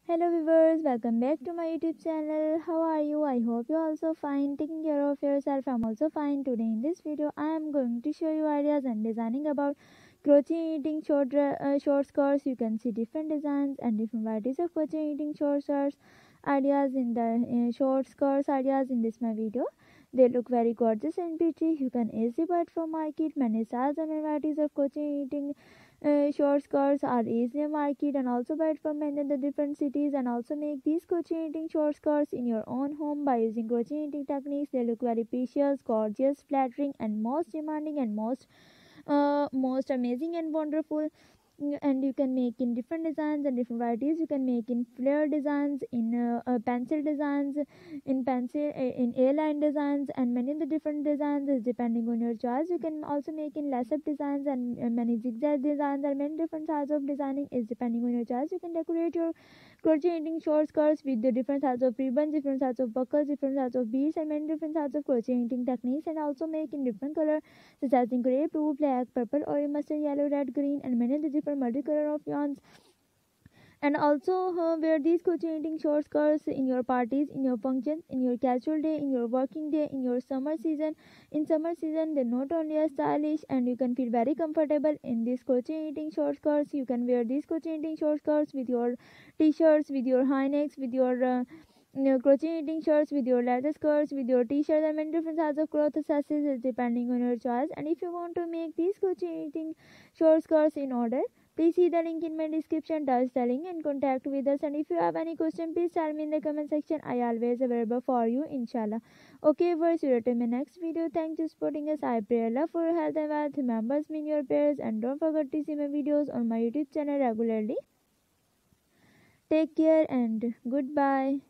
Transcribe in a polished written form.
Hello viewers, welcome back to my YouTube channel. How are you? I hope you're also fine. Taking care of yourself. I'm also fine. Today in this video, I am going to show you ideas and designing about crochet knitting short skirts. You can see different designs and different varieties of crochet knitting short skirts ideas in the short skirts ideas in this my video. They look very gorgeous and pretty. You can easily buy it from market. Many styles and varieties of crochet knitting short skirts are easily marketed and also buy it from many of the different cities, and also make these crochet knitting short skirts in your own home by using crochet knitting techniques. They look very precious, gorgeous, flattering, and most demanding, and most amazing and wonderful. And you can make in different designs and different varieties. You can make in flare designs, in pencil designs, in a-line designs, and many of the different designs is depending on your choice. You can also make in lace up designs and many zigzag designs, and many different styles of designing is depending on your choice. You can decorate your crochet knitting short skirts with the different styles of ribbons, different styles of buckles, different styles of beads, and many different styles of crochet knitting techniques, and also make in different color such as in gray, blue, black, purple, orange, mustard, yellow, red, green, and many of the different multicolor of yarns. And also wear these crochet knitting short skirts in your parties, in your functions, in your casual day, in your working day, in your summer season. In summer season, they not only are stylish and you can feel very comfortable in these crochet knitting short skirts. You can wear these crochet knitting short skirts with your t-shirts, with your high necks, with your crochet knitting shirts, with your leather skirts, with your t-shirts, and many different types of cloth accessories depending on your choice. And if you want to make these crochet knitting short skirts in order, please see the link in my description, touch the link and contact with us. And if you have any question, please tell me in the comment section. I always available for you, inshallah. Okay, viewers, see you in my next video. Thanks for supporting us. I pray Allah for your health and wealth. Remember me in your prayers, and don't forget to see my videos on my YouTube channel regularly. Take care and goodbye.